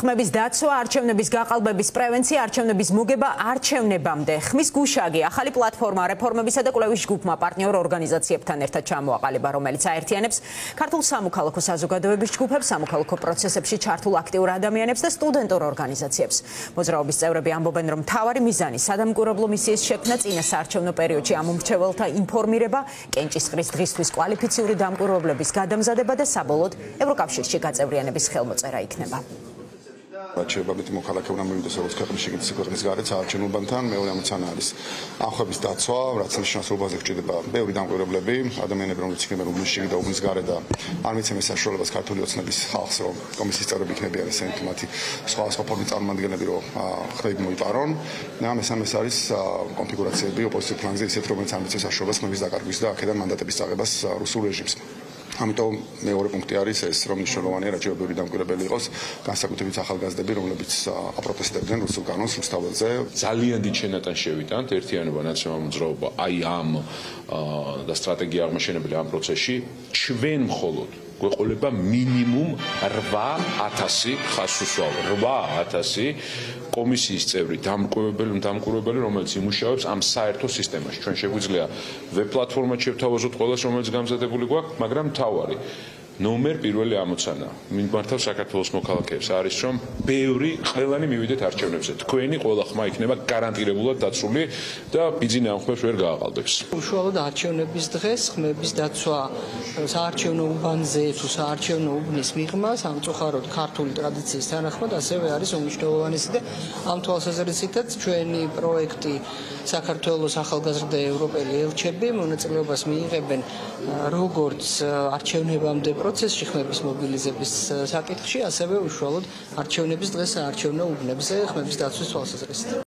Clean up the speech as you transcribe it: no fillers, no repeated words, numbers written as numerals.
ხმების დაცვა, არჩევნების გაყალბების პრევენცია, არჩევნების მოგება არჩევნებამდე. ხმის გუშაგი ახალი პლატფორმა რეფორმებისა და კვლევის ჯგუფმა პარტნიორ ორგანიზაციებთან ერთად ჩამოაყალიბა, რომელიც აერთიანებს ქართულ სამოქალაქო საზოგადოების ჯგუფებს, სამოქალაქო პროცესებში ჩართულ აქტიურ ადამიანებს და სტუდენტურ ორგანიზაციებს. მოძრაობის წევრები ამბობენ, რომ მთავარი მიზანი სადამკვირვებლო მისიის შექმნა წინა საარჩევნო პერიოდში ამ მომრჩეველთა ინფორმირება, კენჭისყრის დღისთვის კვალიფიციური დამკვირვებლების გადამზადება და საბოლოოდ ევროკავშირში გაწევრიანების ხელმოწერა იქნება. Არჩევნებამდე მოქალაქე უნდა მივიდეს როგორც ქვეყნის შიგნით, ისე ქვეყნის გარეთ საარჩევნოებთან. მეორე ამოცანა არის ახების დაცვა, რაც ნიშნავს, რომ ბაზაზე გვჭირდება ბევრი დამკვირვებლები, ადამიანები, რომლებიც იქნება უბნის შიგნით და უბნის გარეთ და არ მიცემ ეს საშუალებას ქართული ოცნების ხალხს, რომ კომისიის წევრები იქნებიან ესენით მათი სხვა ფორმის წარმომადგენლები, რომ ხმები მოიპარონ. და მესამე არის კონფიგურაციები ოპოზიციურ ფლანგზე, ისეთ რომელიც არ მიცემს საშუალებას ხმების დაკარგვის და აქედან მანდატების წაღებას რუსულ რეჟიმს. ამიტომ მეორე პუნქტი არის ეს, რომ მნიშვნელოვანია რაჯერობრივი დამკვირვებელი იყოს, განსაკუთრებით ახალგაზრდები, რომლებიც აპროტესტებდნენ რუსულ კანონს რუსთაველზე. ძალიან დიდ შენატანს შევიტანთ ერთიანობა ნაციონალურ მოძრაობა აი ამ და სტრატეგია აღმაშენებელი ამ პროცესში ჩვენ მხოლოდ გვეყოლება მინიმუმ 8000 ხაზსუსვალო 8000 კომისიის წევრი დამკვირვებელი, რომელიც იმუშავებს ამ საერთო სისტემაში. ჩვენ შეგვიძლია ვებ პლატფორმად შევთავაზოთ ყველას, რომელიც გამზადებული გვაქვს, მაგრამ მთავარი ნომერ პირველი ამოცანა მიმართავს საქართველოს მოქალაქეებს არის, რომ ბევრი ყველანი მივიდეთ არჩევნებზე. თქვენი ყველა ხმა იქნება გარანტირებულად დაცული და ბიძინა ამ ხმებს ვერ გააყალბებს. უშუალოდ არჩევნების დღეს ხმების დაცვა საარჩევნო უბანზე თუ საარჩევნო უბნის მიღმა სამწუხაროდ ქართული ტრადიციის თანახმად ასევე არის უმნიშვნელოვანესი და ამ თვალსაზრისითაც ჩვენი პროექტი საქართველოს ახალგაზრდა ევროპელი ელჩები მონაწილეობას მიიღებენ როგორც არჩევნებამდე პროცესში ხმების მობილიზების საკითხში, ასევე უშუალოდ არჩევნების დღეს საარჩევნო უბნებზე ხმების დაცვის თვალსაზრისით.